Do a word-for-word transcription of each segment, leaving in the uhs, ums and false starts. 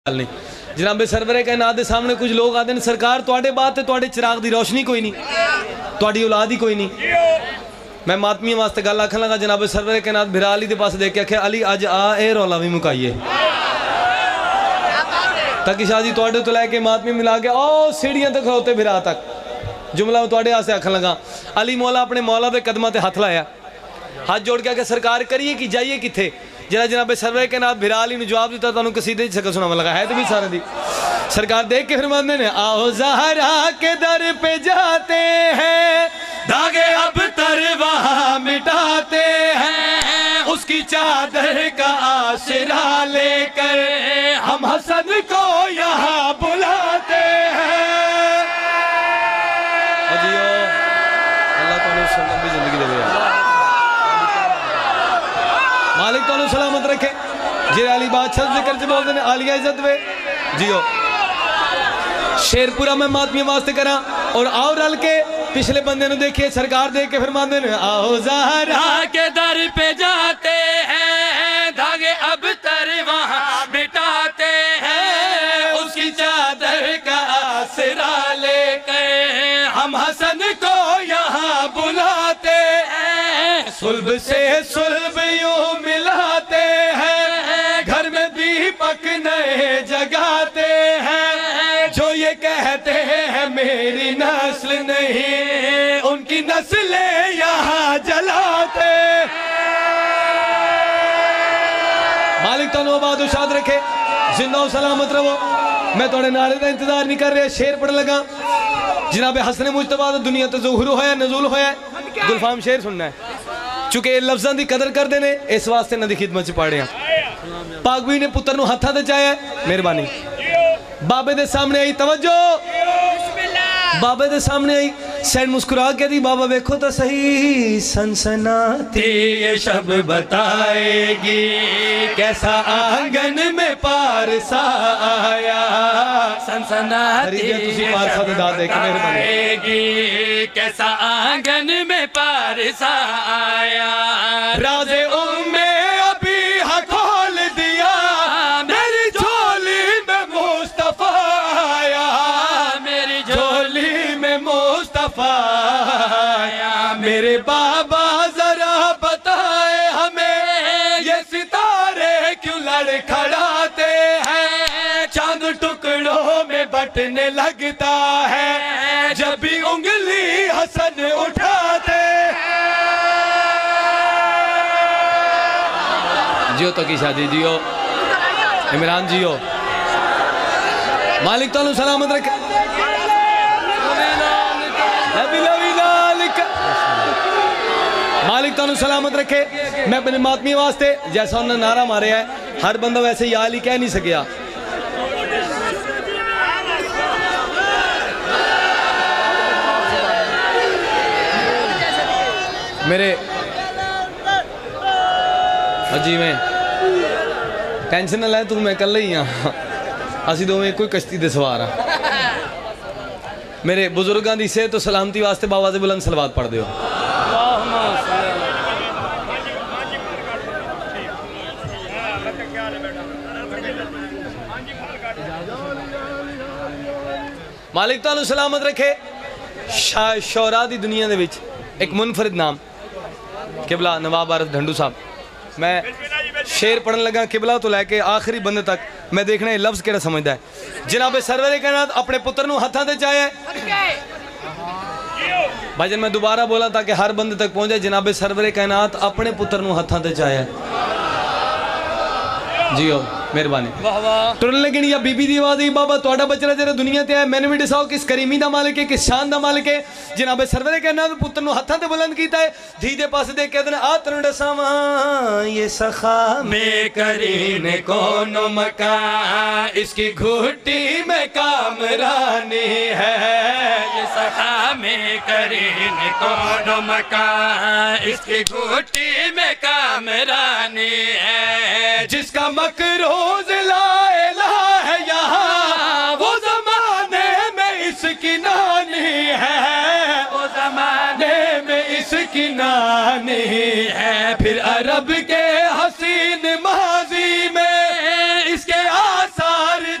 नहीं जनाबे सरवरे कायनात के सामने कुछ लोग आते हैं सरकार तुहाडे बाद ते तुहाडे चिराग दी रोशनी कोई नहीं, तुहाडी औलाद ही कोई नहीं। मैं मातमी वास्ते गल आखन लगा जनाबे सरवरे कायनात भिरा अली दे पास देख के आखे अली अज आ ए रौला भी मुकाइए ताकि शाह जी तुहाडे तो लैके मातमी मिला के ओ सीढ़ियां तक खड़ोते भिरा तक जुमला तुहाडे वास्ते आखन लगा। अली मौला अपने मौला के कदमां ते हथ लाया, हाथ जोड़ के आके सरकार करिए कि जाइए किथे। जरा जनाबे सरवरे के नाथ भिरा अली ने जवाब दिता तुहानू कसीदे च शकल सुनावन लगा है तो भी सारे दी सरकार देख के फरमाते ने आओ ज़हरा के दर पे जाते हैं धागे अब तर वहाँ मिटाते हैं उसकी चादर का आसरा लेकर हम हसन को यहाँ बुलाते हैं। अल्लाह तुहानू लंबी जिंदगी देवे, मालिक तो सलामत रखे। जे अली बादशाह जिक्र च बोलते हैं आलिया इज्जत वे जियो। शेर पूरा मैं मातमी वास्ते करा और आओ रल के पिछले बंदे ने देखिए सरकार देख के फरमाते हैं आओ ज़हरा के दर पे जाते हैं धागे अब तर वहाँ मिटाते हैं उसकी चादर का आसरा लेकर हम हसन को यहाँ बुलाते हैं सुल्ब से सुल्ब यूं मिलाते हैं घर में दीपक नए जगाते हैं जो ये कहते हैं मेरी नस्ल नहीं उनकी नस्लें यहाँ जलाते। मालिक तो आबाद शाद रखे जिंदा सलामत रहो। मैं थोड़े नारे का इंतजार नहीं कर रहा, शेर पढ़ लगा जनाबे हसन मुजतबा दुनिया तो ज़ुहूर होया नज़ूल होया गुलफाम शेर सुनना है चूंकि लफ्ज़ों की कदर करते हैं इस वास्ते इन्हां दी खिदमत च पढ़ रहा। पागवी ने पुत्र नूं हत्थां ते चाया मेहरबानी बाबे दे सामने आई तवज्जो बाबे दे सामने आई सैन मुस्कुरा के दी बाबा देखो तो सही सनसनाती ये शब बताएगी कैसा आंगन में पारसा आया सनसनाती ये शब बताएगी कैसा आंगन में पारसा आया राज़े उम्मे अभी खोल दिया मेरी झोली में मुस्तफा आया मेरी झोली में मुस्तफा आया मेरे बाबा जरा बताए हमें ये सितारे क्यों लड़खड़ाते हैं चांद टुकड़ों में बटने लगता है जब भी उंगली हसन उठाते। जियो तो की शादी जियो इमरान जियो मालिक तो सलामत रखे। मालिक तो सलामत रखे। मैं अपने मातमी वास्ते जैसा उन्होंने नारा मारे है हर बंदा वैसे या अली कह नहीं सकिया। मेरे अजी में टेंशन ना लै तू मैं कल ही हाँ असी दोवें एक कश्ती दे सवार हाँ। मेरे बुजुर्गों की सेहत तो सलामती वास्ते बाबा से बुलंद सलवात पढ़ दियो। मालिक तो सलामत रखे। शौरा दी दुनिया दे विच एक मुनफरिद नाम किबला नवाब भारत ढंडू साहब। मैं शेर पढ़न लगा किबला तो लैके आखिरी बंदे तक मैं देखना लफ्ज़ केड़ा समझदा है। जनाबे सरवरे कायनात अपने पुत्र नूं हत्थां ते चाया भाईजान मैं दोबारा बोला ताकि हर बंदे तक पहुंचे। जनाबे सरवरे कायनात अपने पुत्र नूं हत्थां ते चाया जियो मेहरबानी तुरन लेकिन या बीबी दी आवाज़ आई बाबा तुहाडा बचड़ा जरा दुनिया ते है मैंने भी दसाओ किस करीमी दा मालिक है किस शान दा मालिक है। जनाबे सरवरे कायनात पुत्र नूं हत्थां ते बुलंद कीता है धी दे पास देख के आ तनु दसावा ये सखा में करीने कोनो मका इसकी घुट्टी में कामरानी है ये सखा में करीने कोनो मका इसकी घुट्टी में कामरानी है जिसका मकरूज ला इला है यहाँ वो जमाने में इसकी नानी है वो जमाने में इसकी नानी है फिर अरब के हसीन माजी में इसके आसार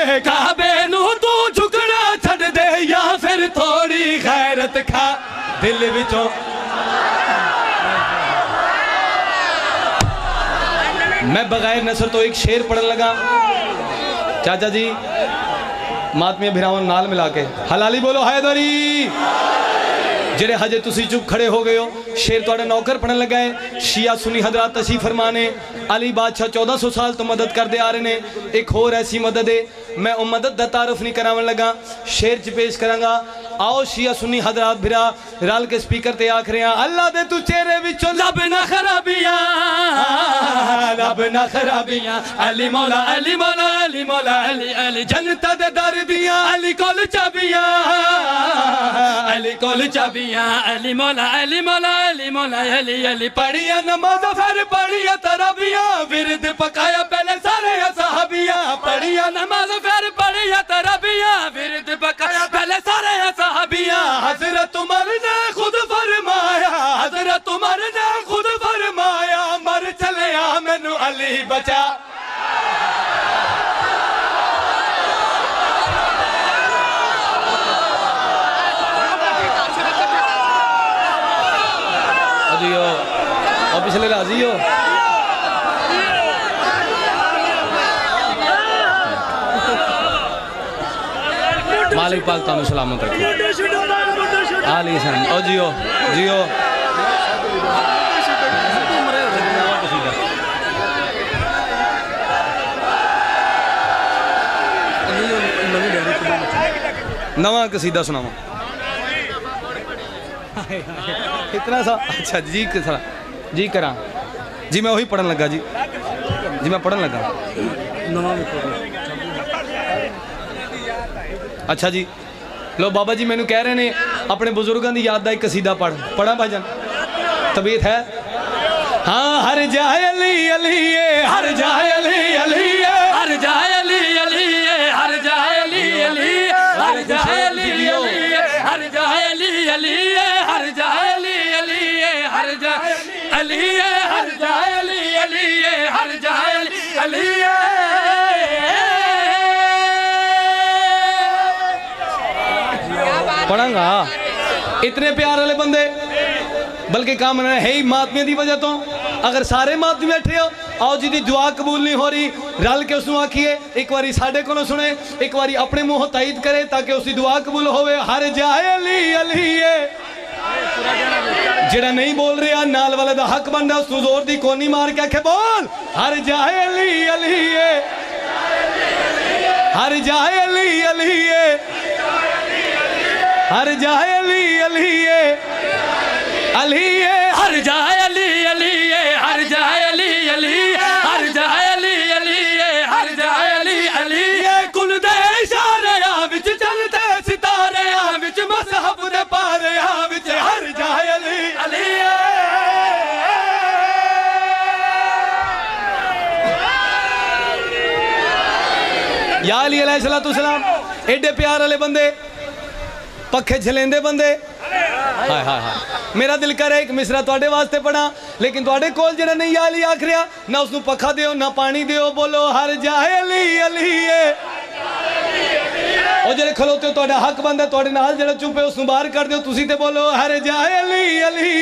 दे काबे नू तू झुकना छड़ दे या फिर थोड़ी गैरत खा दिल विचों। मैं बगैर नसर तो एक शेर पढ़न लगा चाचा जी मातमिया भिरावन नाल मिला के हलाली बोलो हैदरी जेड़े हजे तुसी चुप खड़े हो गए हो। शेर तुहाडा नौकर पढ़न लगा है। शिया सुनी हजरात तशरीफ फरमाने अली बादशाह चौदह सौ साल तो मदद करते आ रहे ने। एक होर ऐसी मदद है मैं वो मदद का तारुफ नहीं करावन लगा शेर च पेश करांगा। आओ शिया सुनी हजरात भिरा रल के स्पीकर ते आख रहे हैं अल्लाह दे तू चेहरे विचों लब ना खराबियां लब ना खराबियां अली मौला अली मौला अली मौला अली अली जनता दे दर दियां अली कोल चाबियां अली कोल चाबियां अली मौला अली मौला अली मौला अली अली पढ़िया नमाज फिर पढ़िया तराबियां विरद पकाया पहले सारे सहाबियां पढ़िया नमाज फिर पढ़िया तराबियां विरद पकाया पहले सारे सहाबियां। हजरत उमर ने खुद फरमाया हजरत उमर ने खुद फरमाया मर चलिया मैनू अली बचा। जियो और पिछले राजी हो मालिक पाक तानू सलामत रखे आली सन ओ जियो जियो। नवा कसीदा सुनावा इतना सा अच्छा जी किस जी करा जी मैं वही पढ़न लगा जी जी मैं पढ़न लगा अच्छा जी लो बाबा जी मैनू कह रहे ने अपने बुजुर्गों की याद का एक कसीदा पढ़ पढ़ा भाईजान तबीयत है। हाँ हर जाए अली अली हर जाए अली अली हर जाए अली अली हर जाए अली अली हर जाए अली अली हर जाए अली अली हर जाए अली अली हर जाए अली हर जाए अली अली हर जाए अली पढ़ांगा इतने प्यार वाले बंदे बल्कि काम है ही मातमिया की वजह तो। अगर सारे मातमी बैठे हो आओ जी दी दुआ कबूल नहीं हो रही रल के उसको आखिए एक बारी साढ़े को सुने एक बारी अपने मुंह तायद करे ताकि उसकी दुआ कबूल होवे। हर जाए अली अली जेड़ा नहीं बोल रहा नाल वाले दा हक बनता उसको जोर दी कोनी मार के आखे बोल हर जाए अली अली हर जाए अली अली हर जाए अली अली अली हर जाए अली अली हर जाए अली अली हर जाए अली अली हर जाए अली अली कुल दे इशारे विच चलते सितारे विच मसहब दे पारे विच हर जाए अली अली या अली अलैहिस्सलातु सलाम एडे प्यार वाले बंदे पखे झलेंदे बंदे हाय हाय हाय मेरा दिल करे एक मिसरा तुहाडे वास्ते पढ़ा लेकिन तुहाडे कोल जेड़ा नहीं या अली आख रहा ना उसनू पखा दियो ना पानी दियो बोलो हर जाए अली अली ओ जेड़े खलोते हो तुहाडा हक बनदा तुहाडे नाल जेड़ा चुप है उसनू बाहर कर दियो तुसी ते बोलो हर जाए अली अली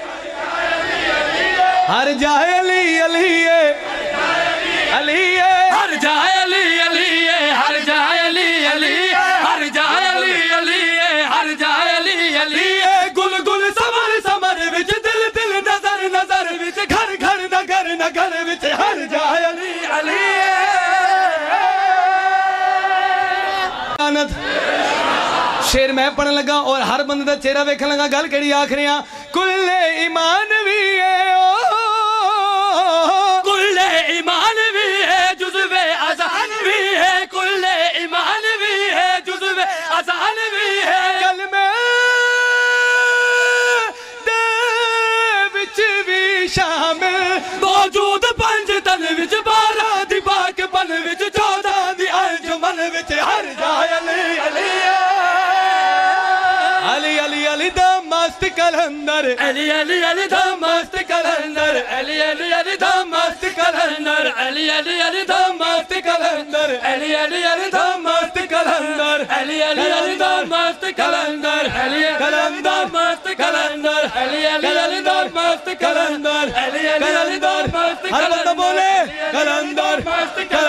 हर जाए अली अली अली हर जाए अली अली हर जाए अली अली हर जाए अली अली हर जाए अली अली गुल गुल समर समर विच दिल दिल नजर नजर विच घर घर नगर नगर विच हर जाए अली अली शेर मैं पढ़न लगा और हर बंदे का चेहरा वेखन लगा गल केड़ी आख रहे हैं कुल्ले ईमान भी है ओ कुल्ले ईमान भी है जुज़्वे अज़ान भी है कुल्ले ईमान भी है जुज़्वे अज़ान भी है कलमे दे विच भी शामिल मौजूद पंज तन विच बारह दी पाक बन विच चौदह दी अंजुमन विच हर जाए अली अली अली अली अली दा मस्त कलंदर अली अली अली दा मस्त कलंदर अली अली अली दा मस्त कलंदर अली अली अली दा मस्त कलंदर कलंदर अली अली अली दा मस्त कलंदर अली अली अली दा मस्त कलंदर अली कलंदर मस्त कलंदर अली अली अली दा मस्त कलंदर अली अली अली दा मस्त हर बंदा बोले कलंदर मस्त